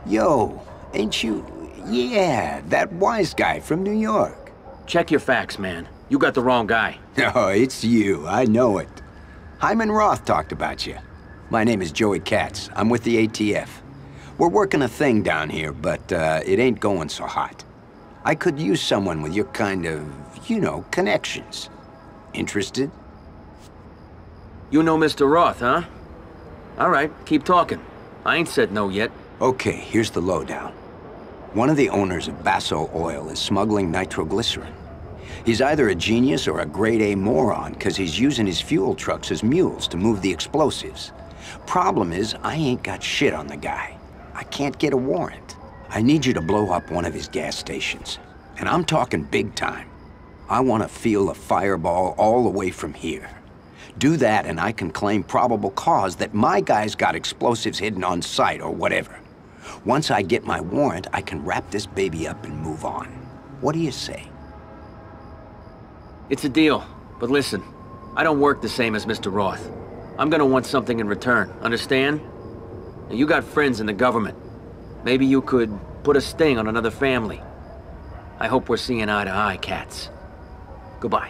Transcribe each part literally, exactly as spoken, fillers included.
Yo, ain't you... Yeah, that wise guy from New York. Check your facts, man. You got the wrong guy. No, it's you. I know it. Hyman Roth talked about you. My name is Joey Katz. I'm with the A T F. We're working a thing down here, but uh, it ain't going so hot. I could use someone with your kind of, you know, connections. Interested? You know Mister Roth, huh? All right, keep talking. I ain't said no yet. Okay, here's the lowdown. One of the owners of Basso Oil is smuggling nitroglycerin. He's either a genius or a grade-A moron, because he's using his fuel trucks as mules to move the explosives. Problem is, I ain't got shit on the guy. I can't get a warrant. I need you to blow up one of his gas stations. And I'm talking big time. I want to feel a fireball all the way from here. Do that and I can claim probable cause that my guy's got explosives hidden on site or whatever. Once I get my warrant, I can wrap this baby up and move on. What do you say? It's a deal, but listen, I don't work the same as Mister Roth. I'm gonna want something in return, understand? Now, you got friends in the government. Maybe you could put a sting on another family. I hope we're seeing eye to eye, Katz. Goodbye.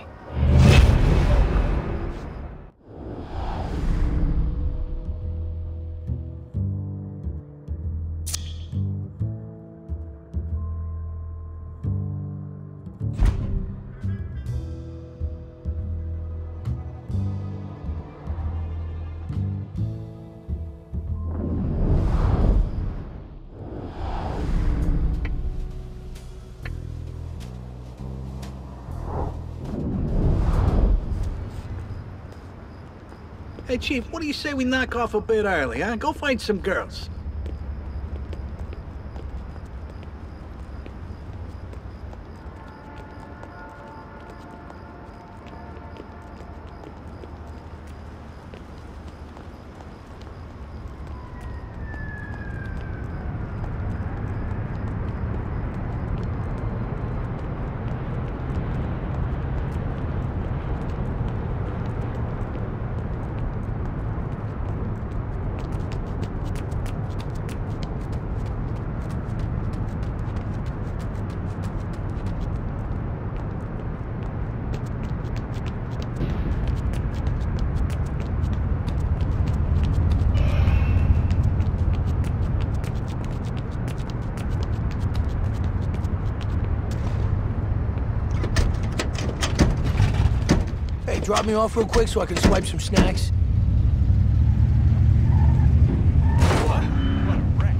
Hey, Chief, what do you say we knock off a bit early, huh? Go find some girls. Drop me off real quick so I can swipe some snacks. What? What a wreck.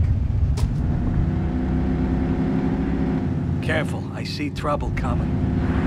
Careful, I see trouble coming.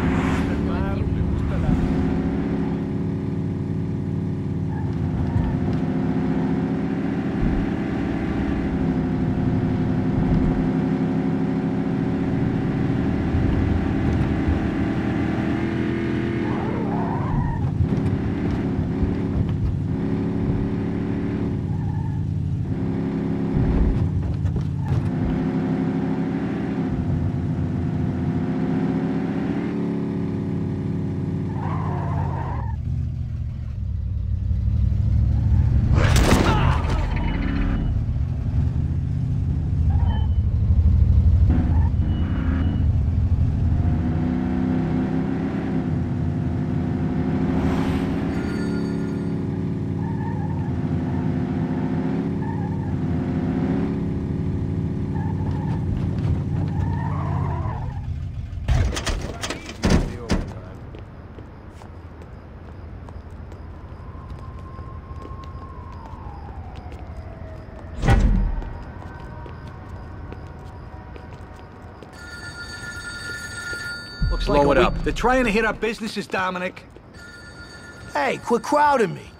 Looks like Blow it a up. week. They're trying to hit our businesses, Dominic. Hey, quit crowding me.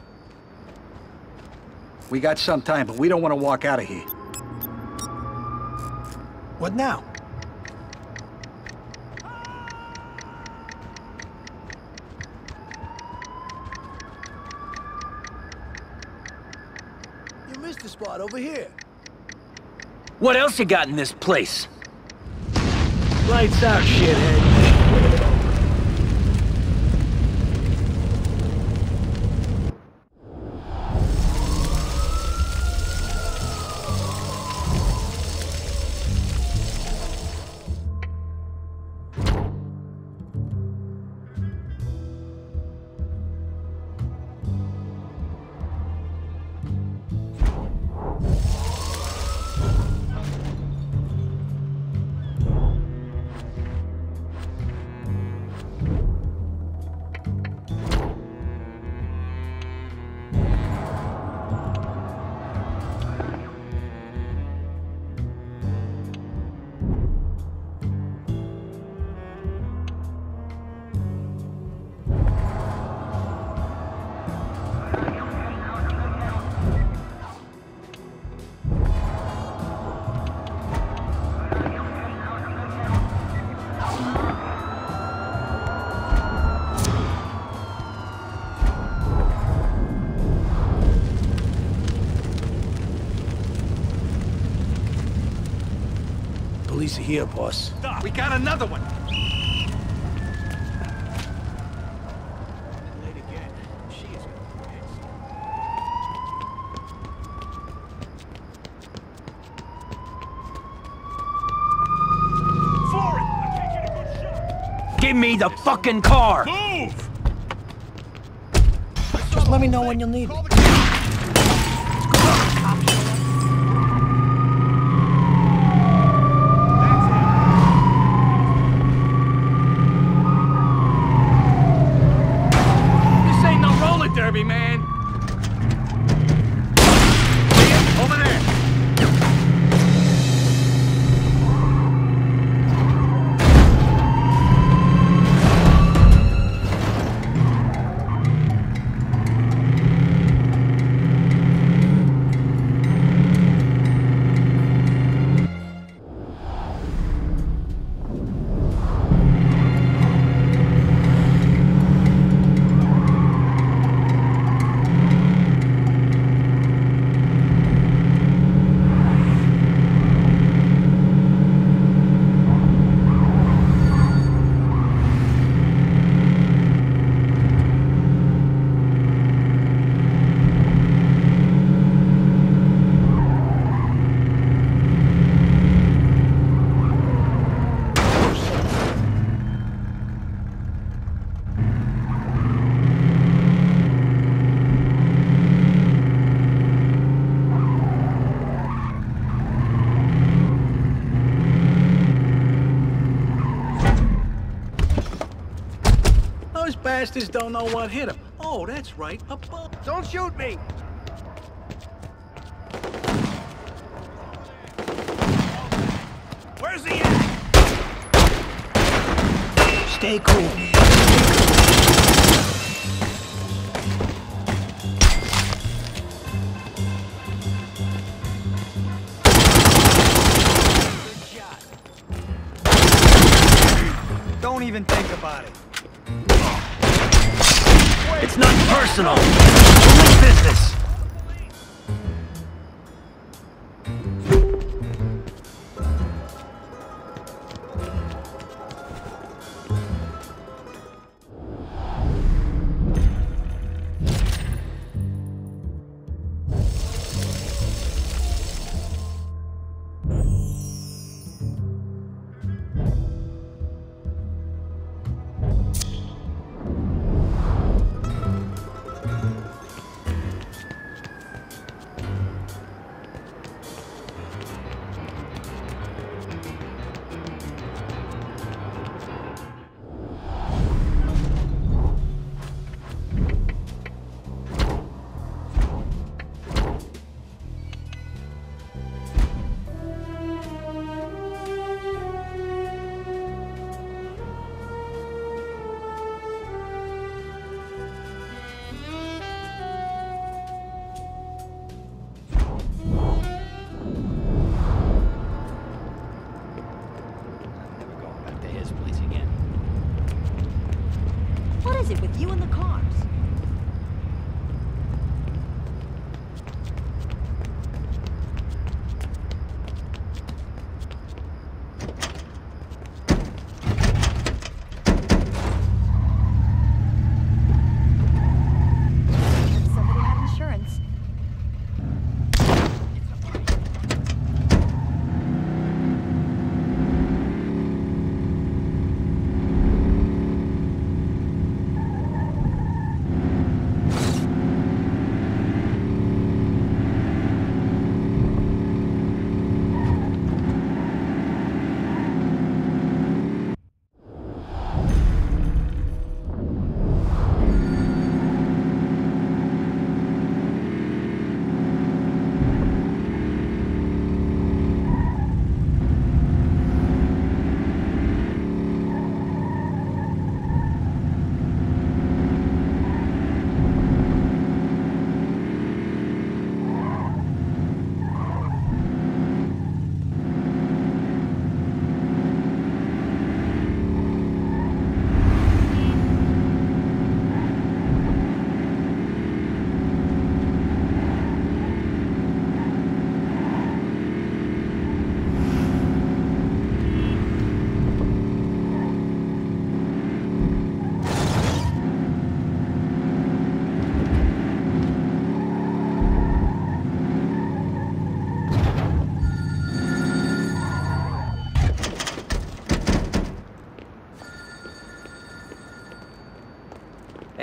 We got some time, but we don't want to walk out of here. What now? You missed the spot over here. What else you got in this place? Lights out, shithead. Police are here, boss. Stop. We got another one. Give me the fucking car! Move! Just let me know when you'll need me. This ain't no roller derby, man. See him? Over there. Those bastards don't know what hit them. Oh, that's right, a bullet. Don't shoot me! Where's he at? Stay cool. Don't even think about it. It's not personal! It's business!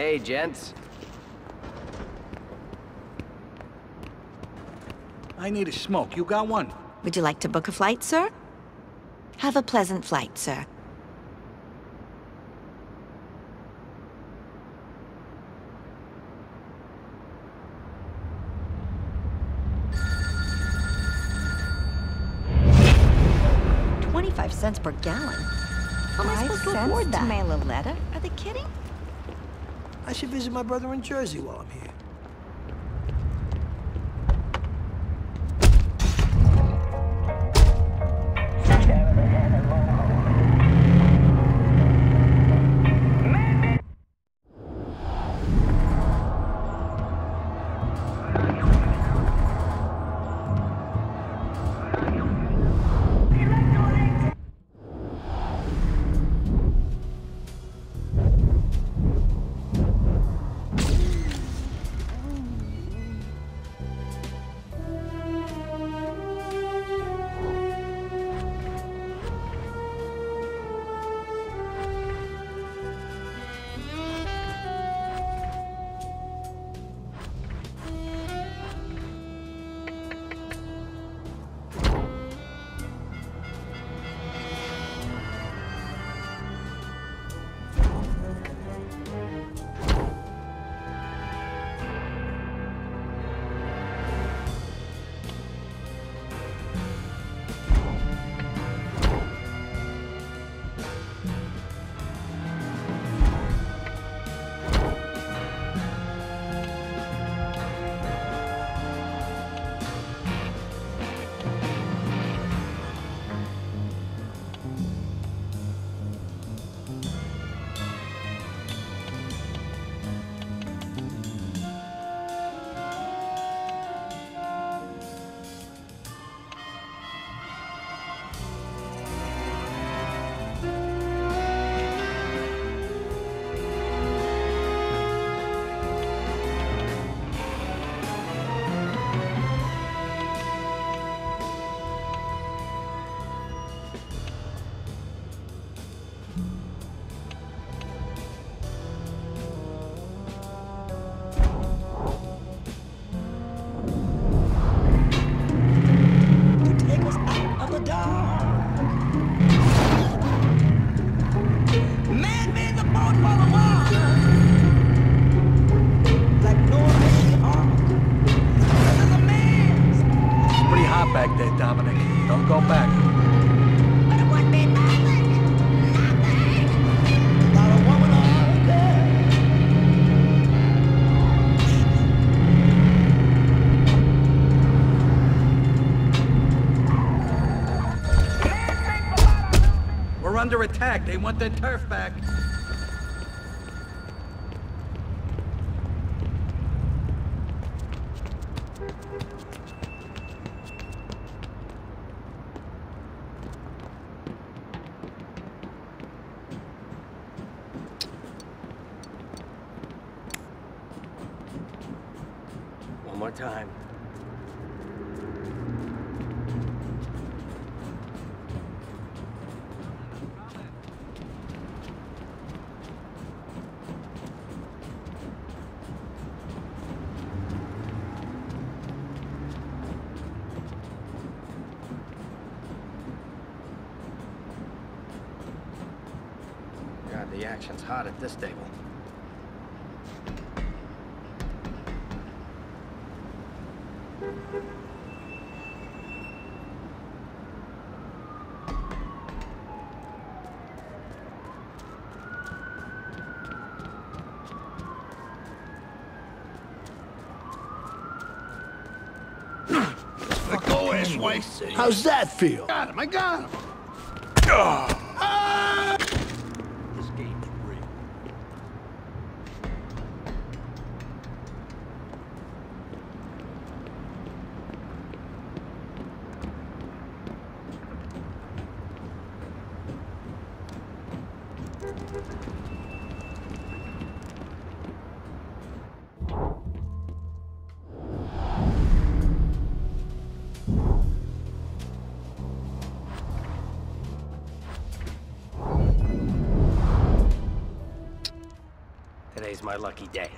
Hey, gents. I need a smoke. You got one? Would you like to book a flight, sir? Have a pleasant flight, sir. Twenty-five cents per gallon. How am I supposed to afford that? To mail a letter? Are they kidding? I should visit my brother in Jersey while I'm here. Back there, Dominic. Don't go back. But it would be nothing. Nothing. Not a woman or a girl. We're under attack. They want their turf back. One more time. God, the action's hot at this table. Go this way. How's that feel? Got him. I got him. This game's rigged. Today's my lucky day.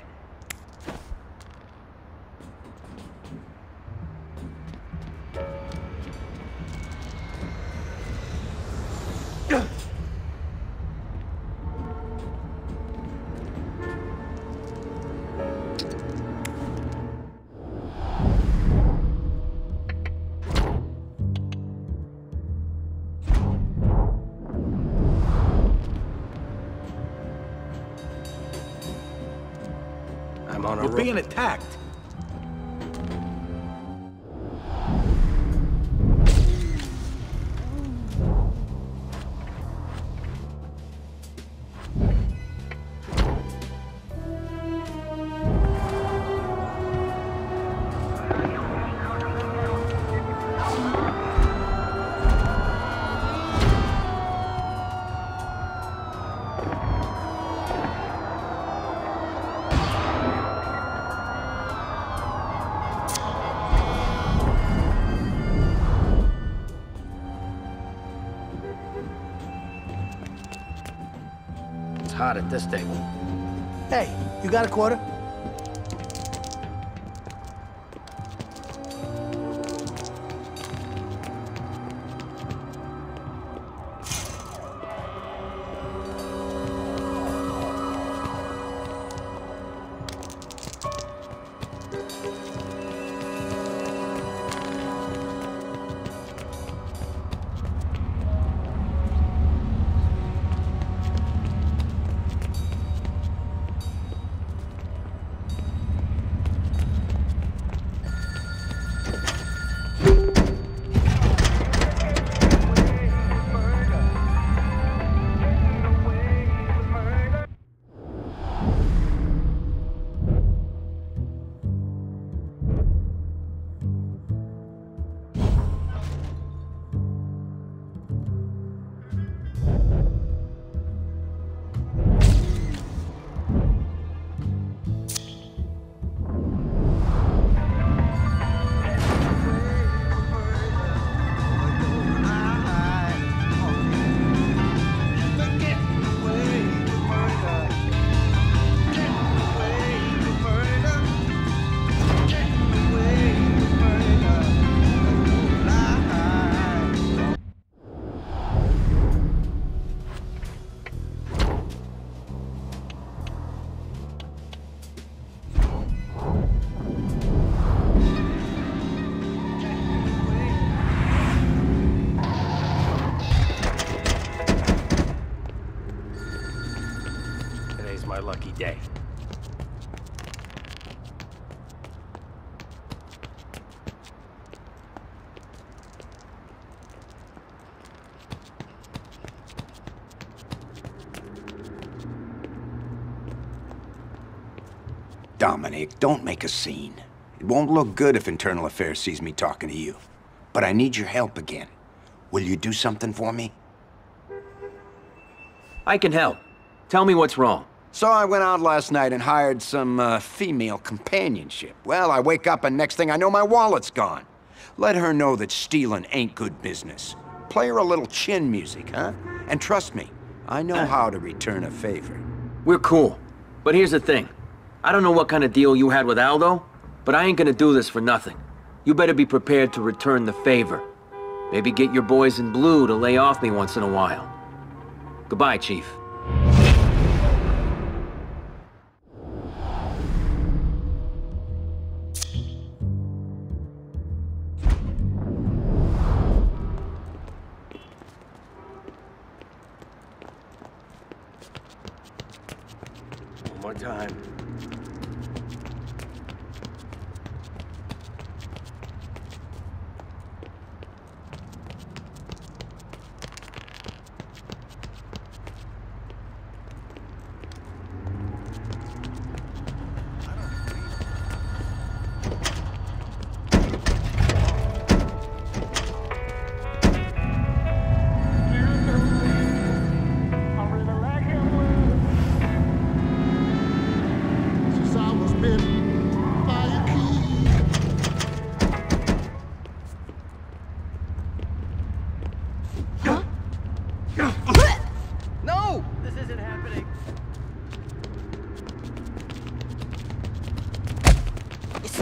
I'm on a We're roll. being attacked. Hot at this table. Hey, you got a quarter? My lucky day. Dominic, don't make a scene. It won't look good if Internal Affairs sees me talking to you. But I need your help again. Will you do something for me? I can help. Tell me what's wrong. So I went out last night and hired some uh, female companionship. Well, I wake up and next thing I know my wallet's gone. Let her know that stealing ain't good business. Play her a little chin music, huh? And trust me, I know how to return a favor. We're cool. But here's the thing. I don't know what kind of deal you had with Aldo, but I ain't gonna do this for nothing. You better be prepared to return the favor. Maybe get your boys in blue to lay off me once in a while. Goodbye, Chief. One more time.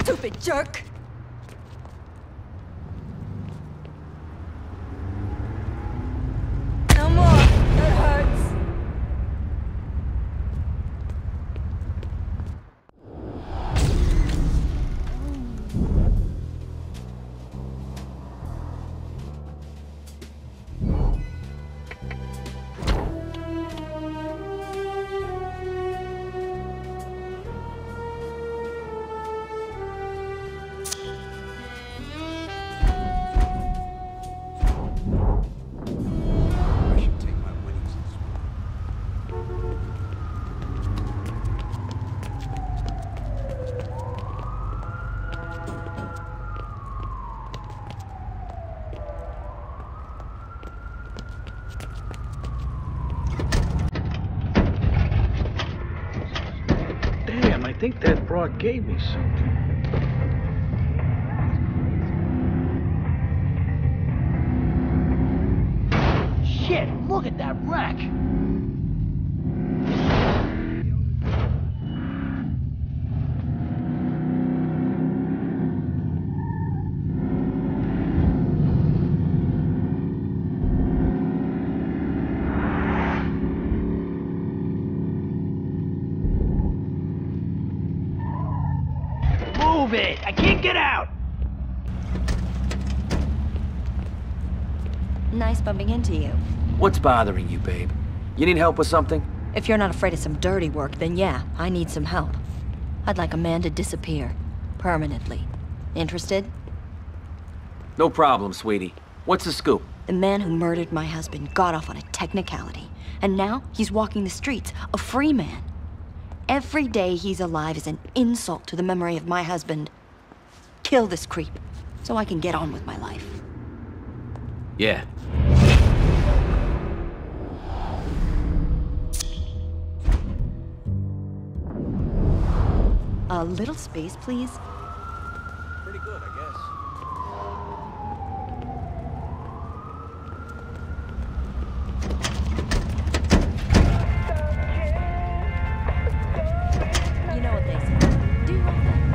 Stupid jerk! No more! That hurts! I should take my winnings this week. Damn, I think that broad gave me something. Shit, look at that wreck! Move it! I can't get out! Nice bumping into you. What's bothering you, babe? You need help with something? If you're not afraid of some dirty work, then yeah, I need some help. I'd like a man to disappear. Permanently. Interested? No problem, sweetie. What's the scoop? The man who murdered my husband got off on a technicality. And now he's walking the streets, a free man. Every day he's alive is an insult to the memory of my husband. Kill this creep, so I can get on with my life. Yeah. A little space, please. Pretty good, I guess. You know what they say. Do you like that?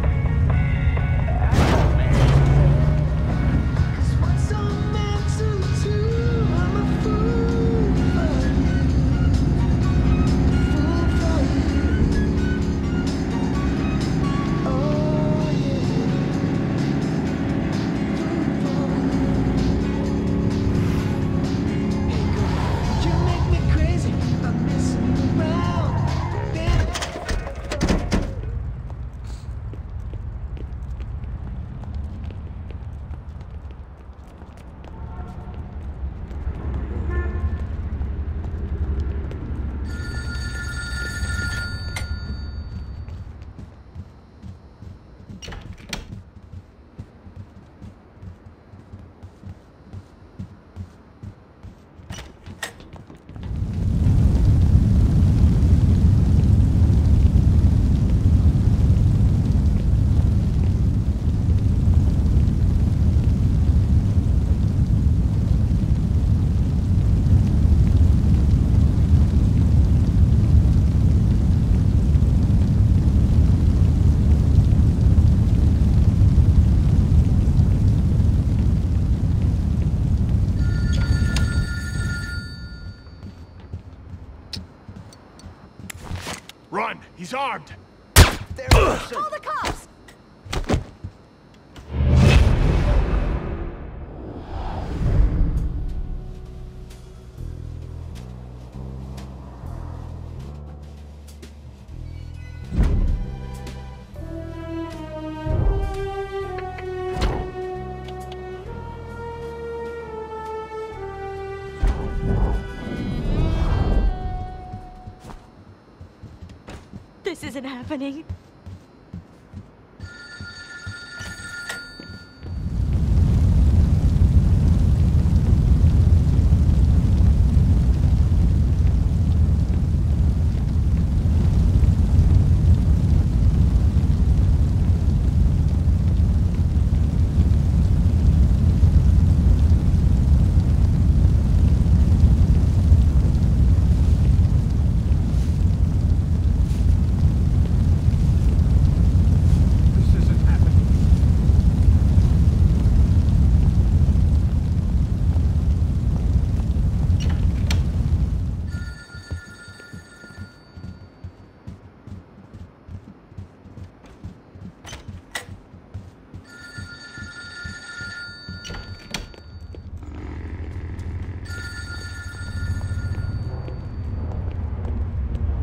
Run! He's armed! There it is. Call the cops! This isn't happening.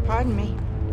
Pardon me.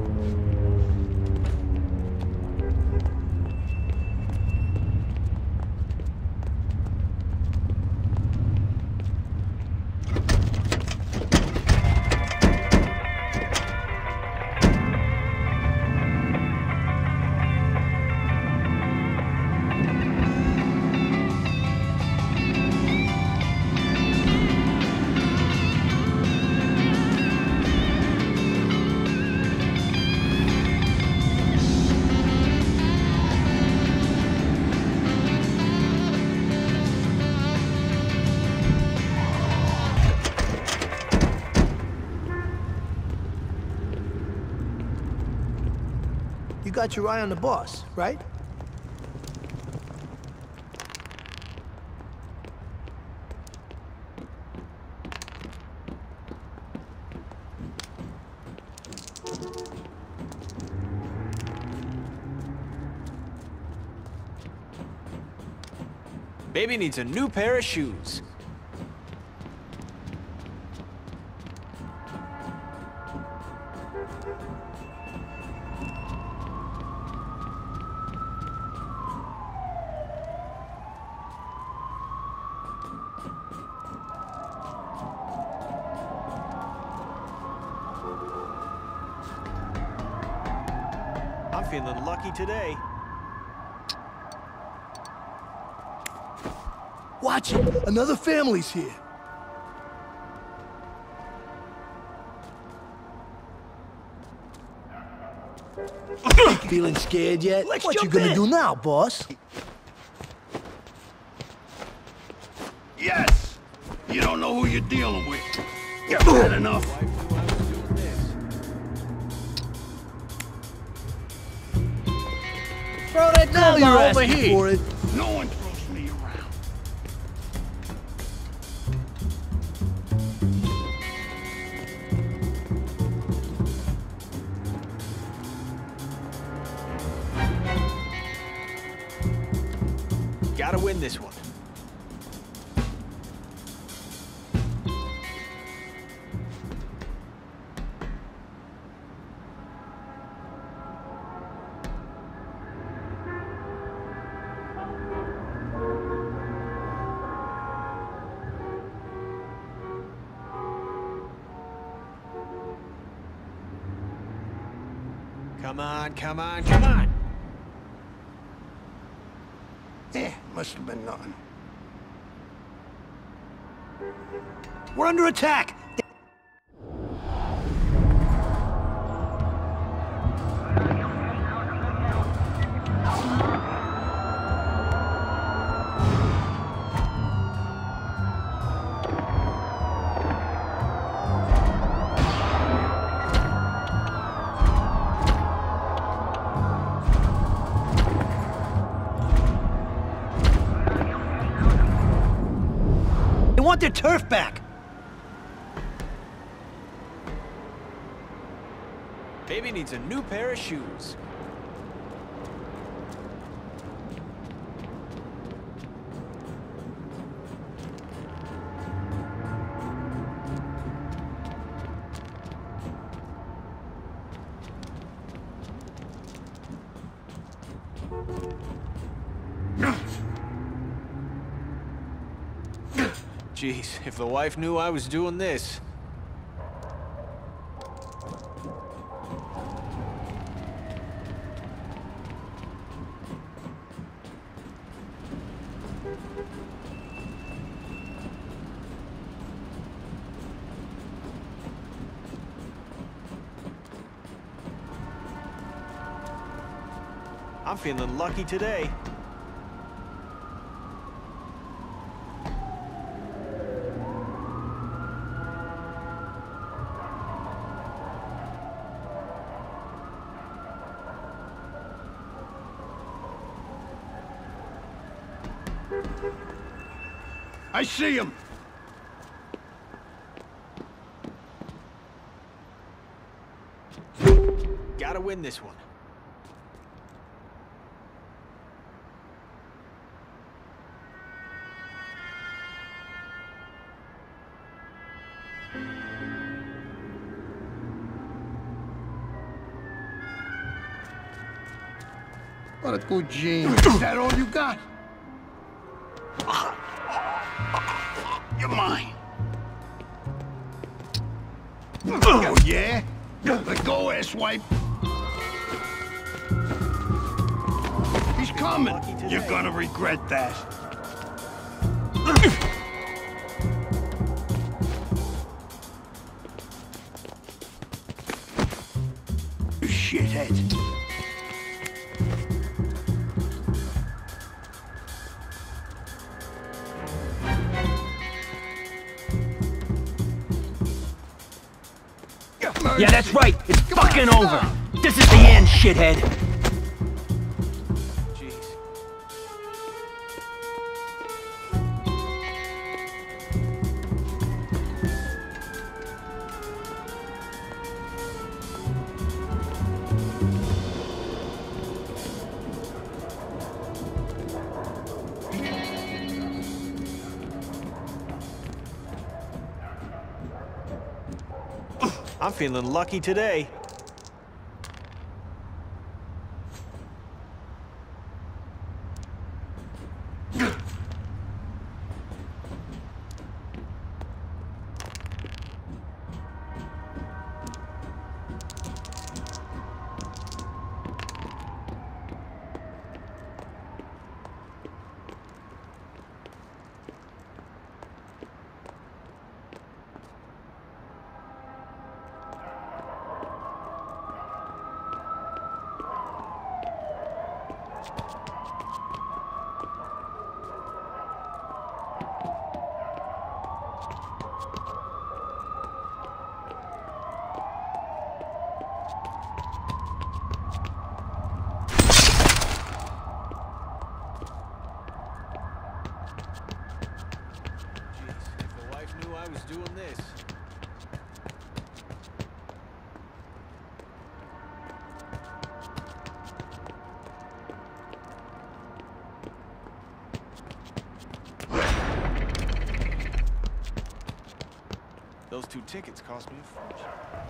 You got your eye on the boss, right? Baby needs a new pair of shoes. I'm feeling lucky today. Watch it! Another family's here. Feeling scared yet? Let's what you jump gonna in. do now, boss? Yes! You don't know who you're dealing with. You've had enough. Throw that Now gun you're over asking here. for it. No one throws me around. Gotta win this one. Come on, come on, come on! Eh, must have been nothing. We're under attack! They want their turf back! Baby needs a new pair of shoes. Jeez, if the wife knew I was doing this. I'm feeling lucky today. I see him! Gotta win this one. What a good gene. Is that all you got? You're mine. Oh, yeah? Let go, asswipe. He's coming. You're gonna regret that. You shithead. Yeah, that's right. It's fucking over. This is the end, shithead. Jeez. I'm feeling lucky today. I was doing this. Those two tickets cost me a fortune.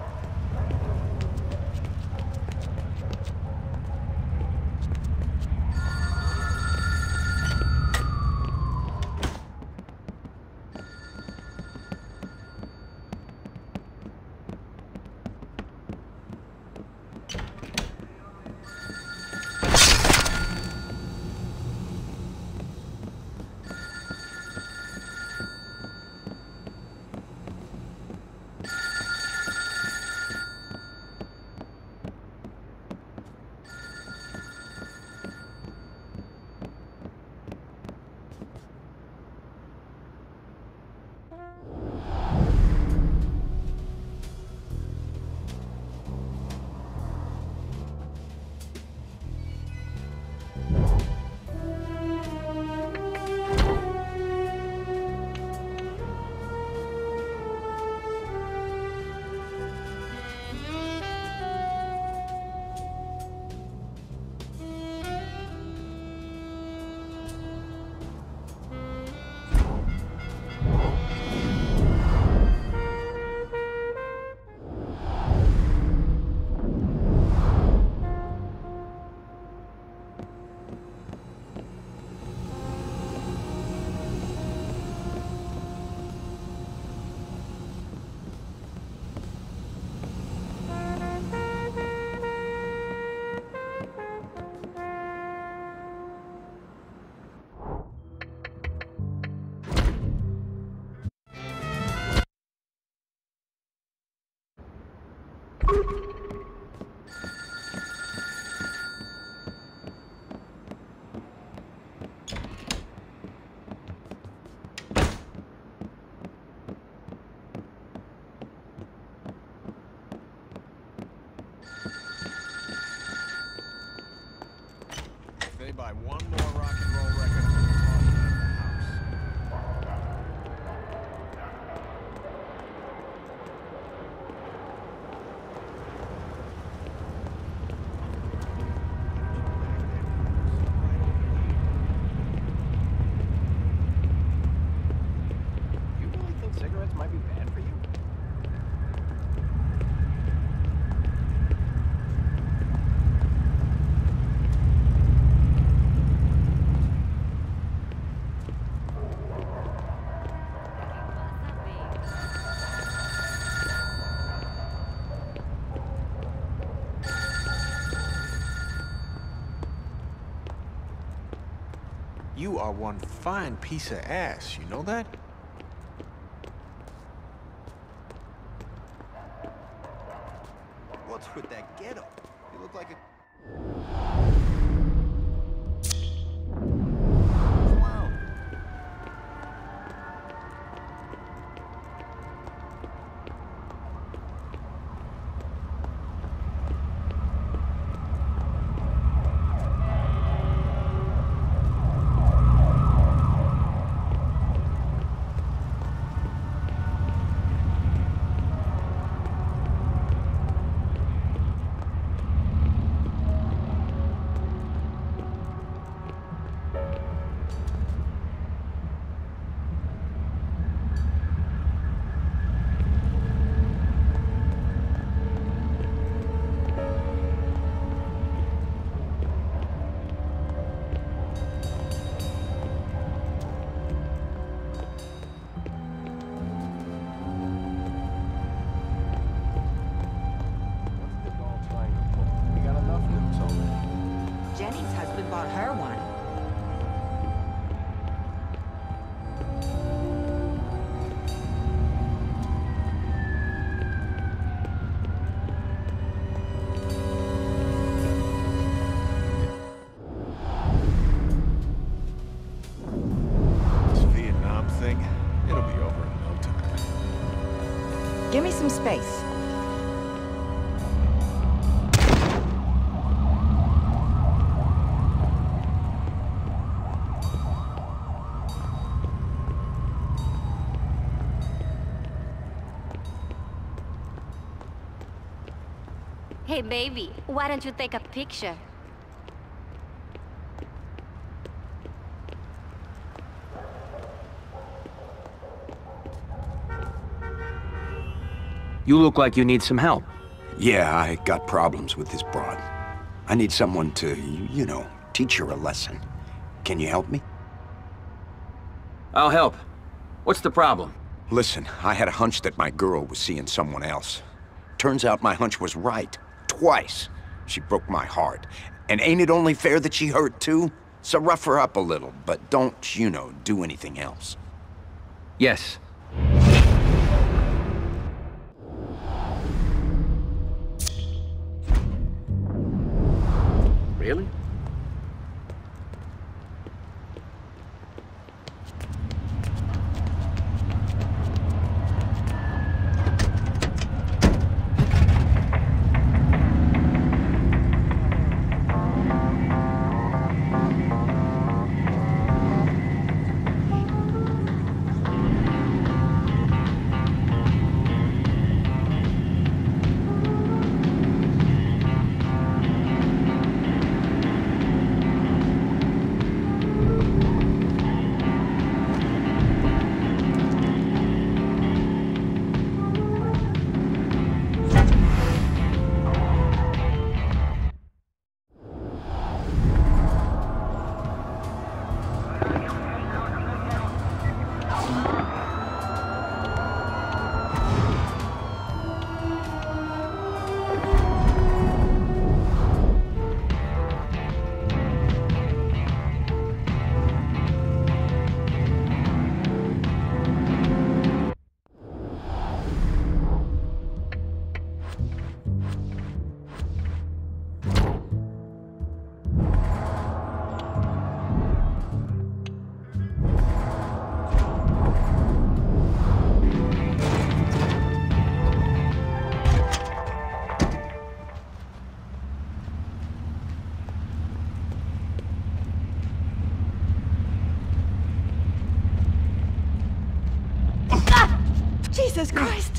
They buy one more rock and roll record, I'm gonna toss it out of the house. You really think cigarettes might be bad for you? you are one fine piece of ass, you know that? What's with that getup? You look like a... Wow. Give me some space. Hey, baby, why don't you take a picture? You look like you need some help. Yeah, I got problems with this broad. I need someone to, you know, teach her a lesson. Can you help me? I'll help. What's the problem? Listen, I had a hunch that my girl was seeing someone else. Turns out my hunch was right. Twice. She broke my heart. And ain't it only fair that she hurt too? So rough her up a little, but don't, you know, do anything else. Yes. Really? Jesus Christ!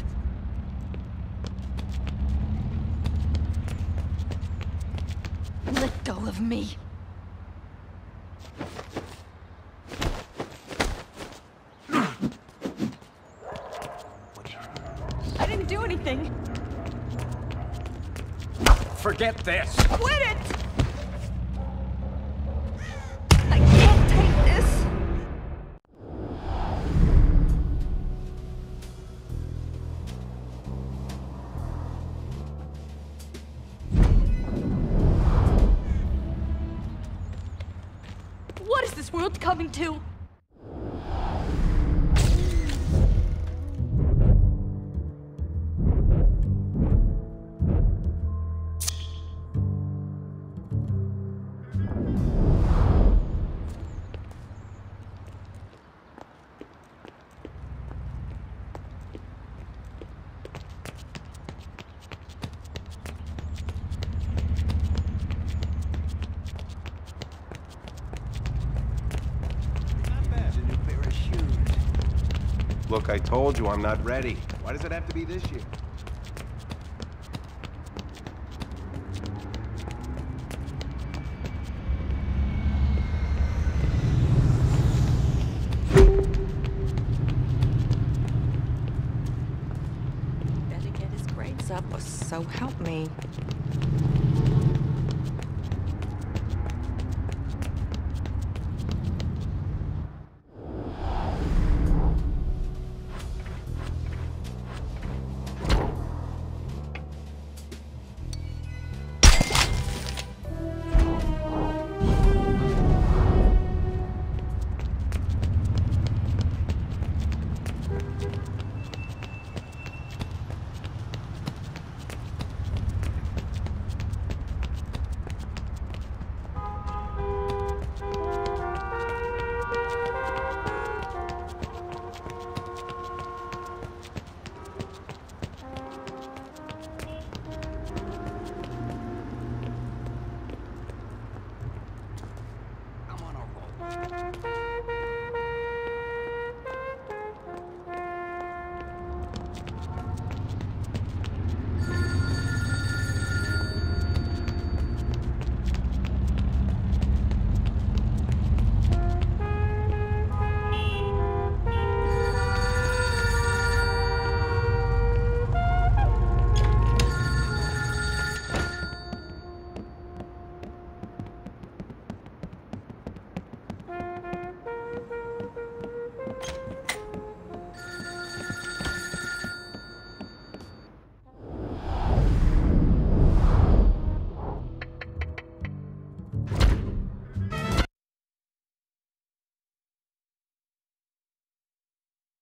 Let go of me. I didn't do anything. Forget this. Quit it! I can't take this. it's coming to. Look, I told you I'm not ready. Why does it have to be this year? Better get his grades up, or so help me.